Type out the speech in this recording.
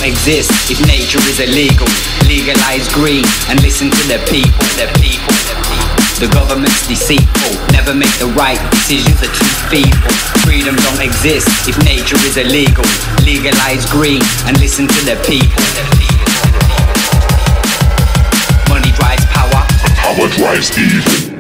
don't exist if nature is illegal. Legalize green and listen to the people, the people, the people. The government's deceitful, never make the right decisions, are too feeble. Freedom don't exist if nature is illegal. Legalize green and listen to the people, the people. Money drives power, power drives evil.